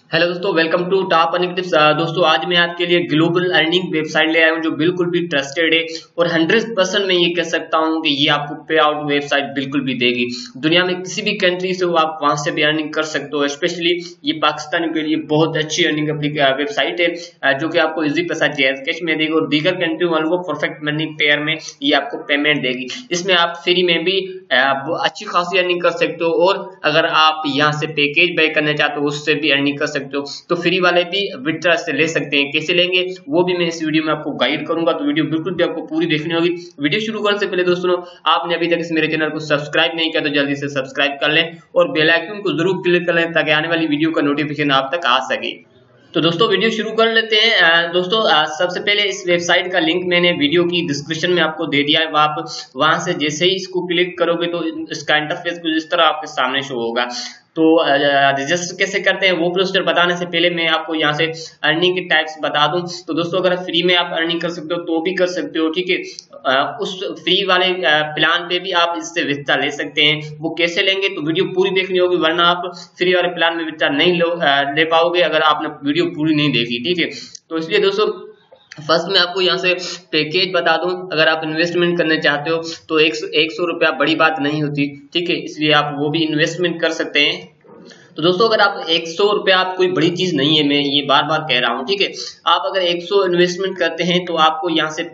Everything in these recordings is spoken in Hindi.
हेलो दोस्तों, welcome to top earning tips. दोस्तों आज मैं आपके लिए ग्लोबल अर्निंग वेबसाइट ले आया हूं जो बिल्कुल भी ट्रस्टेड है और 100% मैं ये कह सकता हूं कि ये आपको पे आउट वेबसाइट बिल्कुल भी देगी। दुनिया में किसी भी कंट्री से हो आप वहां से भी अर्निंग कर सकते हो। स्पेशली ये पाकिस्तानियों के लिए बहुत अच्छी अर्निंग वेबसाइट है जो कि आपको इजी पैसा कैश में देगी और दीगर कंट्री वालों को परफेक्ट मनी पेयर में ये आपको पेमेंट देगी। इसमें आप फ्री में भी अच्छी खासी अर्निंग कर सकते हो और अगर आप यहाँ से पैकेज बाय करना चाहते हो उससे भी अर्निंग कर सकते हो। तो फ्री वाले भी विड्रॉ से ले सकते हैं। कैसे लेंगे वो भी मैं इस वीडियो में आपको गाइड करूंगा, तो वीडियो बिल्कुल भी आपको पूरी देखनी होगी। वीडियो शुरू करने से पहले दोस्तों आपने अभी तक इस मेरे चैनल को सब्सक्राइब नहीं किया तो जल्दी से सब्सक्राइब कर लें और बेल आइकन को जरूर क्लिक कर लें ताकि आने वाली वीडियो का नोटिफिकेशन आप तक आ सके। तो दोस्तों वीडियो शुरू कर लेते हैं। दोस्तों सबसे पहले इस वेबसाइट का लिंक मैंने वीडियो की डिस्क्रिप्शन में आपको दे दिया है। आप वहां से जैसे ही इसको क्लिक करोगे तो इसका इंटरफेस कुछ इस तरह आपके सामने शो होगा। तो रजिस्टर कैसे करते हैं वो प्रोसीजर बताने से पहले मैं आपको यहाँ से अर्निंग के टाइप्स बता दूं। तो दोस्तों अगर फ्री में आप अर्निंग कर सकते हो तो भी कर सकते हो, ठीक है। उस फ्री वाले प्लान पे भी आप इससे विड्रॉ ले सकते हैं। वो कैसे लेंगे तो वीडियो पूरी देखनी होगी, वरना आप फ्री वाले प्लान में विड्रॉ नहीं ले पाओगे अगर आपने वीडियो पूरी नहीं देखी, ठीक है। तो इसलिए दोस्तों फर्स्ट में आपको यहाँ से पैकेज बता दूं। अगर आप इन्वेस्टमेंट करना चाहते हो तो 100 रुपया बड़ी बात नहीं होती, ठीक है, इसलिए आप वो भी इन्वेस्टमेंट कर सकते हैं। तो दोस्तों अगर आप 100 रुपया आप कोई बड़ी चीज नहीं है, मैं ये बार बार कह रहा हूँ, ठीक है। आप अगर 100 इन्वेस्टमेंट करते हैं तो आपको यहाँ से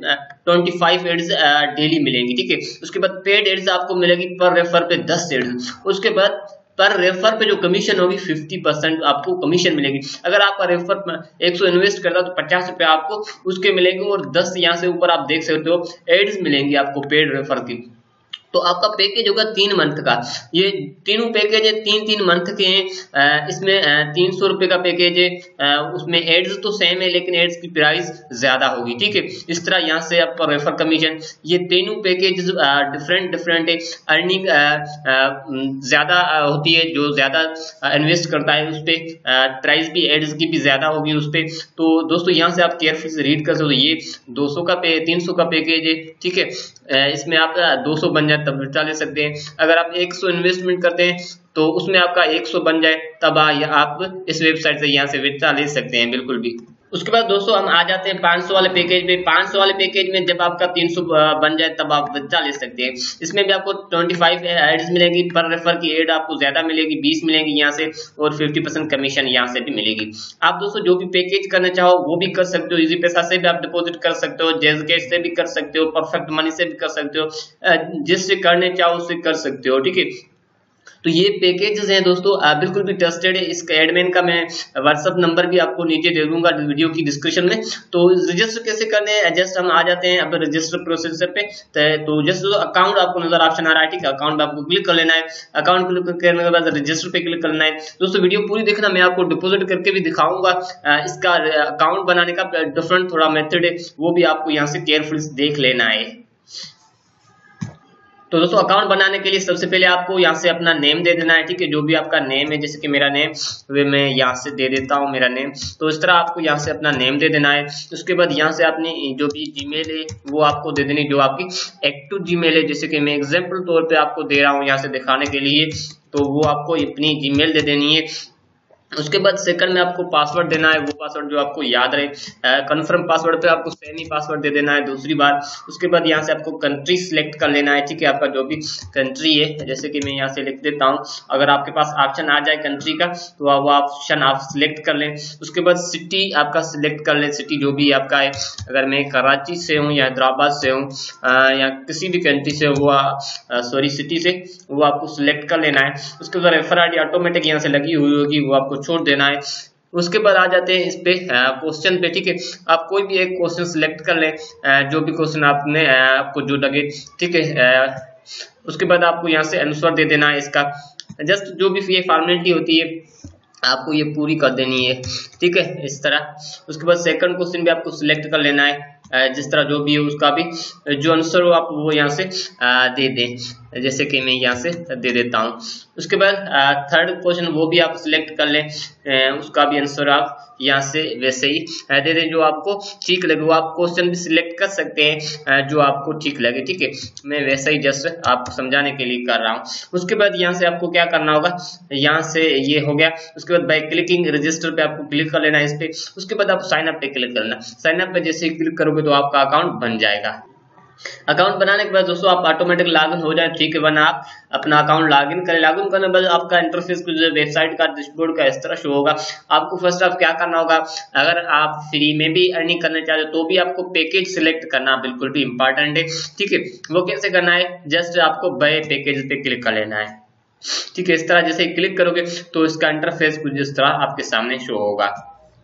25 एड्स डेली मिलेंगी, ठीक है। उसके बाद पेड एड्स आपको मिलेगी पर रेफर पे 10 एड्स। उसके बाद पर रेफर पे जो कमीशन होगी 50% आपको कमीशन मिलेगी। अगर आपका रेफर 100 इन्वेस्ट करता है तो 50 रुपए आपको उसके मिलेंगे और 10 यहाँ से ऊपर आप देख सकते हो एड्स मिलेंगी आपको पेड रेफर की। तो आपका पैकेज होगा 3 मंथ का। ये तीनों पैकेज है 3-3 मंथ के हैं। इसमें 300 रुपए का पैकेज है। उसमें एड्स तो सेम है लेकिन एड्स की प्राइस ज्यादा होगी, ठीक है। इस तरह यहाँ से आपका रेफर कमीशन, ये तीनों पैकेज डिफरेंट है। अर्निंग ज्यादा होती है, जो ज्यादा इन्वेस्ट करता है उस पर प्राइस भी एड्स की भी ज्यादा होगी उस पर। तो दोस्तों यहाँ से आप केयरफुल से रीड कर सकते हो। ये 300 का पैकेज है, ठीक है। इसमें आप 200 बन जाए तब विड्रॉ ले सकते हैं। अगर आप 100 इन्वेस्टमेंट करते हैं तो उसमें आपका 100 बन जाए तब आप इस वेबसाइट से यहाँ से विड्रॉ ले सकते हैं बिल्कुल भी। उसके बाद दोस्तों हम आ जाते हैं 500 वाले पैकेज पे। 500 वाले पैकेज में जब आपका 300 बन जाए तब आप विड्रॉ ले सकते हैं। इसमें भी आपको 25 एड्स मिलेगी, पर रेफर की एड आपको ज्यादा मिलेगी, 20 मिलेंगी यहाँ से और 50% कमीशन यहाँ से भी मिलेगी। आप दोस्तों जो भी पैकेज करना चाहो वो भी कर सकते हो। इजी पैसा से भी आप डिपॉजिट कर सकते हो, जैज कैश से भी कर सकते हो, परफेक्ट मनी से भी कर सकते हो, जिससे करने चाहो उससे कर सकते हो, ठीक है। तो ये पैकेजेस हैं दोस्तों बिल्कुल भी ट्रस्टेड है। इसका एडमिन का मैं व्हाट्सएप नंबर भी आपको नीचे दे दूंगा वीडियो की डिस्क्रिप्शन में। तो रजिस्टर कैसे करने हैं, जस्ट हम आ जाते हैं अब रजिस्टर प्रोसेसर पे। तो जस्ट अकाउंट आपको नजर ऑप्शन आ रहा है, ठीक है। अकाउंट आपको क्लिक कर लेना है। अकाउंट क्लिक करने के बाद रजिस्टर पे क्लिक करना है। दोस्तों वीडियो पूरी देखना, मैं आपको डिपॉजिट करके भी दिखाऊंगा। इसका अकाउंट बनाने का डिफरेंट थोड़ा मेथड है, वो भी आपको यहाँ से केयरफुल देख लेना है। तो दोस्तों अकाउंट बनाने के लिए सबसे पहले आपको यहाँ से अपना नेम दे देना है, ठीक है। जो भी आपका नेम है, जैसे कि मेरा नेम वे मैं यहाँ से दे देता हूँ मेरा नेम। तो इस तरह आपको यहाँ से अपना नेम दे देना है। उसके बाद यहाँ से अपनी जो भी जीमेल है वो आपको दे देनी, जो आपकी एक्टिव जीमेल है। जैसे कि मैं एग्जाम्पल तौर पे आपको दे रहा हूँ यहाँ से दिखाने के लिए, तो वो आपको अपनी जीमेल दे देनी है। उसके बाद सेकंड में आपको पासवर्ड देना है, वो पासवर्ड जो आपको याद रहे। कन्फर्म पासवर्ड पे आपको सेम ही पासवर्ड दे देना है दूसरी बार। उसके बाद यहाँ से आपको कंट्री सिलेक्ट कर लेना है, ठीक है। आपका जो भी कंट्री है, जैसे कि मैं यहाँ से लिख देता हूँ, अगर आपके पास ऑप्शन आ जाए कंट्री का तो वो ऑप्शन आप सिलेक्ट कर लें। उसके बाद सिटी आपका सिलेक्ट कर लें, सिटी जो भी आपका है। अगर मैं कराची से हूँ या हैदराबाद से हूँ या किसी भी कंट्री से वो सॉरी सिटी से, वो आपको सिलेक्ट कर लेना है। उसके बाद रेफर आईडी ऑटोमेटिक यहाँ से लगी हुई होगी, वो आपको छोड़ देना है। उसके बाद आ जाते हैं इस पे क्वेश्चन पे, ठीक है। आप कोई भी एक क्वेश्चन सिलेक्ट कर लें, जो भी क्वेश्चन आपने आपको जो लगे, ठीक है। उसके बाद आपको यहाँ से आंसर दे देना है इसका। जस्ट जो भी ये फॉर्मेलिटी होती है आपको ये पूरी कर देनी है, ठीक है, इस तरह। उसके बाद सेकंड क्वेश्चन भी आपको सिलेक्ट कर लेना है, जिस तरह जो भी है उसका भी जो आंसर हो आप वो यहाँ से दे दें। जैसे कि मैं यहाँ से दे देता हूँ। उसके बाद थर्ड क्वेश्चन वो भी आप सिलेक्ट कर लें, उसका भी आंसर आप यहाँ से वैसे ही दे दें जो आपको ठीक लगे। वो आप क्वेश्चन भी सिलेक्ट कर सकते हैं जो आपको ठीक लगे, ठीक है। मैं वैसा ही जस्ट आपको समझाने के लिए कर रहा हूँ। उसके बाद यहाँ से आपको क्या करना होगा, यहाँ से ये हो गया। उसके बाद बाय क्लिकिंग रजिस्टर पे आपको क्लिक कर लेना है इस पे। उसके बाद आप साइन अप पे क्लिक करना। साइन अप पे जैसे ही क्लिक करोगे तो आपका अकाउंट बन जाएगा। अकाउंट बनाने के बाद दोस्तों आप ऑटोमेटिक लॉगिन हो जाए, ठीक है। वरना आप अपना अकाउंट लॉगिन करें। लॉगिन करने के बाद आपका इंटरफेस वेबसाइट का डैशबोर्ड का इस तरह शो होगा। आपको फर्स्ट ऑफ क्या करना होगा, अगर आप फ्री में भी अर्निंग करना चाहते हो तो भी आपको पैकेज सिलेक्ट करना बिल्कुल भी इंपॉर्टेंट है, ठीक है। वो कैसे करना है, जस्ट आपको बाय पैकेज पे क्लिक कर लेना है, ठीक है। इस तरह जैसे क्लिक करोगे तो इसका इंटरफेस कुछ इस तरह आपके सामने शो होगा।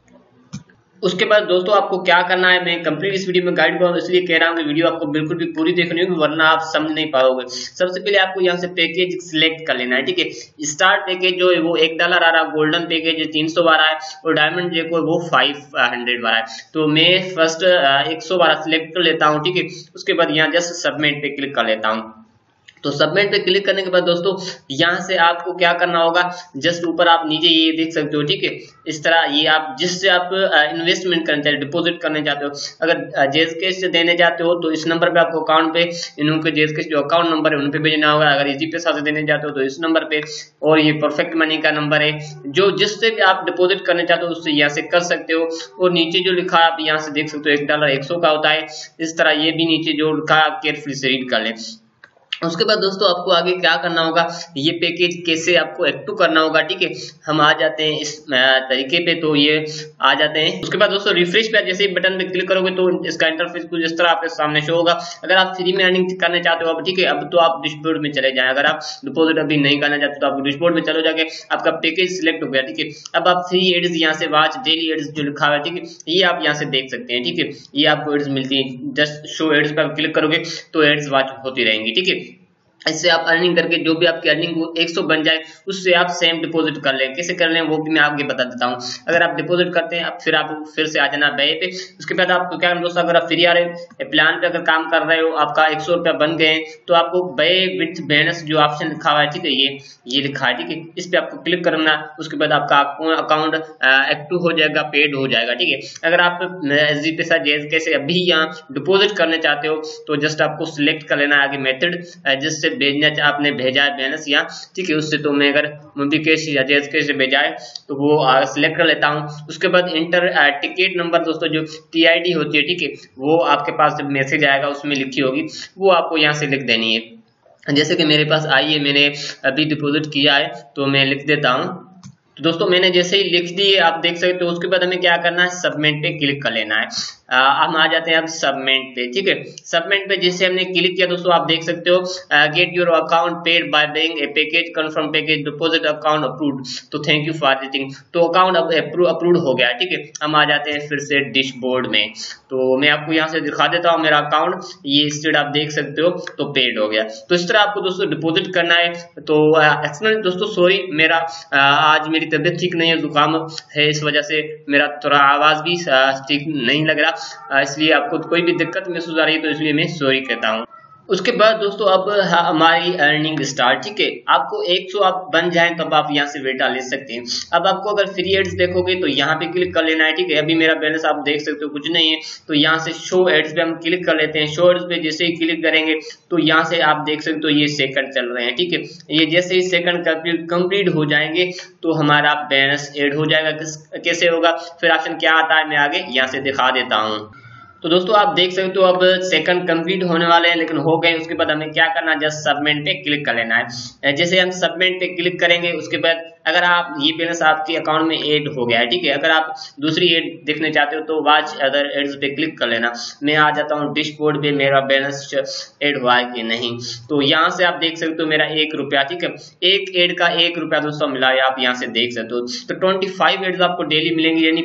उसके बाद दोस्तों आपको क्या करना है, मैं कंप्लीट इस वीडियो में गाइड करूँ इसलिए कह रहा हूँ कि वीडियो आपको बिल्कुल भी पूरी देखनी होगी, वरना आप समझ नहीं पाओगे। सबसे पहले आपको यहाँ से पैकेज सिलेक्ट कर लेना है, ठीक है। स्टार पैकेज जो है वो $1 आ रहा है, गोल्डन पैकेज 312 है और डायमंड जो है वो 500 है। तो मैं फर्स्ट 112 सिलेक्ट कर लेता हूँ, ठीक है। उसके बाद यहाँ जस्ट सबमिट पे क्लिक कर लेता हूँ। तो सबमिट पे क्लिक करने के बाद दोस्तों यहाँ से आपको क्या करना होगा, जस्ट ऊपर आप नीचे ये देख सकते हो, ठीक है। इस तरह ये आप जिससे आप इन्वेस्टमेंट करना चाहते हो, डिपॉजिट करना चाहते हो, अगर जेज कैश से देने चाहते हो तो इस नंबर पे आपको अकाउंट पे इनके जेज कैश जो अकाउंट नंबर है उन पे भेजना होगा। अगर इजी पैसा से देने चाहते हो तो इस नंबर पे, और ये परफेक्ट मनी का नंबर है जो जिससे भी आप डिपॉजिट करना चाहते हो उससे यहाँ से कर सकते हो। और नीचे जो लिखा है आप यहाँ से देख सकते हो $1 100 का होता है। इस तरह ये भी नीचे जो लिखा है आप केयरफुली से रीड कर लें। उसके बाद दोस्तों आपको आगे क्या करना होगा, ये पैकेज कैसे आपको एक्टिव करना होगा, ठीक है। हम आ जाते हैं इस तरीके पे, तो ये आ जाते हैं। उसके बाद दोस्तों रिफ्रेश पे जैसे ही बटन पे क्लिक करोगे तो इसका इंटरफेस कुछ इस तरह आपके सामने शो होगा। अगर आप फ्री में अर्निंग करना चाहते हो अब, ठीक है, अब तो आप डैशबोर्ड में चले जाएं। अगर आप डिपॉजिट अभी नहीं करना चाहते तो आप डैशबोर्ड में चलो जाके आपका पैकेज सिलेक्ट हो गया, ठीक है। अब आप फ्री एड्स यहाँ से वॉच डेली एड्स जो लिखा हुआ है, ठीक है, ये आप यहाँ से देख सकते हैं, ठीक है। ये आपको एड्स मिलती है, जस्ट शो एड्स पर क्लिक करोगे तो एड्स वॉच होती रहेंगी, ठीक है। इससे आप अर्निंग करके जो भी आपकी अर्निंग 100 बन जाए उससे आप सेम डिपॉजिट कर लें। कैसे कर लें वो भी मैं आगे बता देता हूँ। अगर आप डिपॉजिट करते हैं अब आप फिर से आ जाना बे पे। उसके बाद आपको क्या करना दोस्तों, अगर आप फ्री आ रहे हो प्लान पे अगर काम कर रहे हो, आपका 100 रुपया बन गए तो आपको बे विथ बोनस जो ऑप्शन लिखा हुआ है, ठीक है, ये लिखा है, ठीक है। इस पे आपको क्लिक करना। उसके बाद आपका अकाउंट एक्टिव हो जाएगा, पेड हो जाएगा, ठीक है। अगर आप जी पैसा जेज कैसे अभी यहाँ डिपॉजिट करना चाहते हो तो जस्ट आपको सिलेक्ट कर लेना है आगे मेथड जिससे भेजना आपने भेजा है बैलेंस यहाँ, ठीक है। उससे तो मैं अगर मुंबई कैश या जेज कैश से भेजा है तो वो सिलेक्ट कर लेता हूँ। उसके बाद इंटर टिकट नंबर दोस्तों जो TID होती है, ठीक है, वो आपके पास जब मैसेज आएगा उसमें लिखी होगी, वो आपको यहाँ से लिख देनी है। जैसे कि मेरे पास आई है, मैंने अभी डिपॉजिट किया है तो मैं लिख देता हूँ। तो दोस्तों मैंने जैसे ही लिख दी है आप देख सकते हो। उसके बाद हमें क्या करना है, सबमिट पे क्लिक कर लेना है। हम आ जाते हैं अब सबमिट पे, ठीक है। सबमिट पे जैसे हमने क्लिक किया दोस्तों आप देख सकते हो get your account paid by buying a package, confirm package, deposit account approved, तो थैंक यू फॉर विजिटिंग। तो अकाउंट अब अप्रूव्ड हो गया, ठीक है। हम आ जाते हैं फिर से डैशबोर्ड में। तो मैं आपको यहाँ से दिखा देता हूँ मेरा अकाउंट, ये स्टेट आप देख सकते हो, तो पेड हो गया। तो इस तरह आपको दोस्तों डिपॉजिट करना है। तो एक्चुअली दोस्तों सॉरी, मेरा आज मेरी तबीयत ठीक नहीं है, जुकाम है, इस वजह से मेरा थोड़ा आवाज भी ठीक नहीं लग रहा, इसलिए आपको कोई भी दिक्कत महसूस आ रही है तो इसलिए मैं सॉरी कहता हूँ। उसके बाद दोस्तों अब हमारी अर्निंग स्टार्ट, ठीक है। आपको 100 आप बन जाएं तब आप यहाँ से वेटा ले सकते हैं। अब आपको अगर फ्री एड्स देखोगे तो यहाँ पे क्लिक कर लेना है, ठीक है। अभी मेरा बैलेंस आप देख सकते हो कुछ नहीं है, तो यहाँ से शो एड्स पे हम क्लिक कर लेते हैं। शो एड्स पे जैसे ही क्लिक करेंगे तो यहाँ से आप देख सकते हो ये सेकंड चल रहे हैं, ठीक है। ये जैसे ही सेकंड कंप्लीट हो जाएंगे तो हमारा बैलेंस एड हो जाएगा। कैसे होगा, फिर ऑप्शन क्या आता है मैं आगे यहाँ से दिखा देता हूँ। तो दोस्तों आप देख सकते हो अब सेकंड कंप्लीट होने वाले हैं, लेकिन हो गए। उसके बाद हमें क्या करना है, जस्ट सबमिट पे क्लिक कर लेना है। जैसे हम सबमिट पे क्लिक करेंगे उसके बाद अगर आप ये बैलेंस आपके अकाउंट में ऐड हो गया है, ठीक है। अगर आप दूसरी एड देखने चाहते हो तो वॉच अदर एड्स पे क्लिक कर लेना। मैं आ जाता हूँ डैशबोर्ड पे, मेरा बैलेंस ऐड हुआ है कि नहीं। तो यहाँ से आप देख सकते हो मेरा ₹1, ठीक है। एक एड का ₹1 दोस्तों मिला है, आप यहाँ से देख सकते हो। तो 25 एड्स आपको डेली मिलेंगे, यानी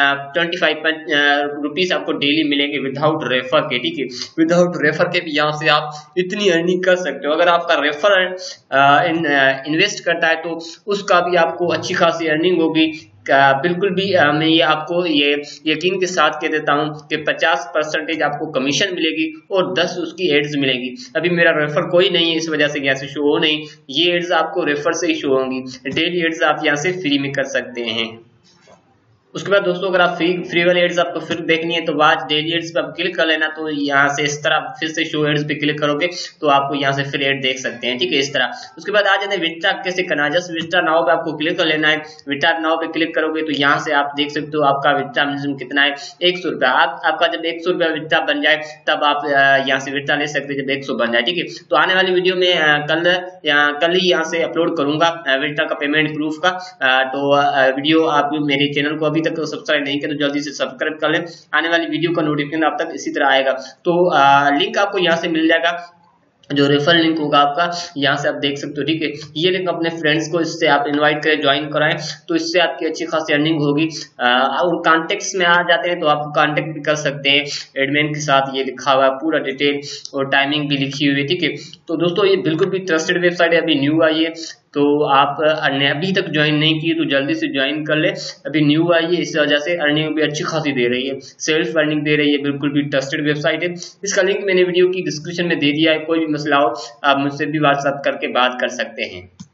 25 रुपीज आपको डेली मिलेंगे विदाउट रेफर के, ठीक है। विदाउट रेफर के भी यहाँ से आप इतनी अर्निंग कर सकते हो। अगर आपका रेफर इन्वेस्ट करता है तो उसका भी आपको अच्छी खासी अर्निंग होगी। बिल्कुल भी मैं ये आपको ये यकीन के साथ कह देता हूँ कि 50% आपको कमीशन मिलेगी और 10 उसकी एड्स मिलेगी। अभी मेरा रेफर कोई नहीं है, इस वजह से यहाँ से शो हो नहीं, ये एड्स आपको रेफर से ही शो होंगी। डेली एड्स आप यहाँ से फ्री में कर सकते हैं। उसके बाद दोस्तों अगर आप फ्री वाली एड्स आपको फिर देखनी है तो आज डेली एड्स पे आप क्लिक कर लेना, तो यहाँ से इस तरह फिर से शो एड्स पे क्लिक करोगे तो आपको यहाँ से फिर एड देख सकते हैं, ठीक है, इस तरह। उसके बाद आ जाते हैं विड्रॉ कैसे करना है। जस्ट विड्रॉ नाउ पे आपको क्लिक कर लेना है। विड्रॉ नाउ पे क्लिक करोगे तो यहाँ से आप देख सकते हो आपका विड्रॉ मिनिमम कितना है, 100 रुपया। आपका जब 100 रुपया विड्रॉ बन जाए तब आप यहाँ से विड्रॉ ले सकते हैं, जब 100 बन जाए, ठीक है। तो आने वाली वीडियो में कल ही यहाँ से अपलोड करूंगा विड्रॉ का पेमेंट प्रूफ का। तो वीडियो आप मेरे चैनल को अभी तक सब्सक्राइब नहीं किया तो जल्दी से सब्सक्राइब कर लें, आने वाली वीडियो का नोटिफिकेशन आप तक इसी तरह आएगा। तो लिंक आपको यहाँ से मिल जाएगा, जो रेफरल लिंक होगा आपका, यहाँ से आप देख सकते हो, ठीक है। ये लिंक अपने फ्रेंड्स को इससे आप इनवाइट करें, ज्वाइन कराएं, तो इससे आपकी अच्छी खासी अर्निंग होगी। और कॉन्टेक्ट्स में आ जाते हैं तो आप कांटेक्ट भी कर सकते हैं एडमिन के साथ, ये लिखा हुआ है पूरा डिटेल और टाइमिंग भी लिखी हुई है, ठीक है। तो दोस्तों ये बिल्कुल भी ट्रस्टेड वेबसाइट है, अभी न्यू आई है, तो आप अभी तक ज्वाइन नहीं किए तो जल्दी से ज्वाइन कर ले, अभी न्यू आई है, इस वजह से अर्निंग भी अच्छी खासी दे रही है, सेल्फ अर्निंग दे रही है, बिल्कुल भी ट्रस्टेड वेबसाइट है। इसका लिंक मैंने वीडियो की डिस्क्रिप्शन में दे दिया है, कोई भी मसला हो आप मुझसे भी व्हाट्सएप करके बात कर सकते हैं।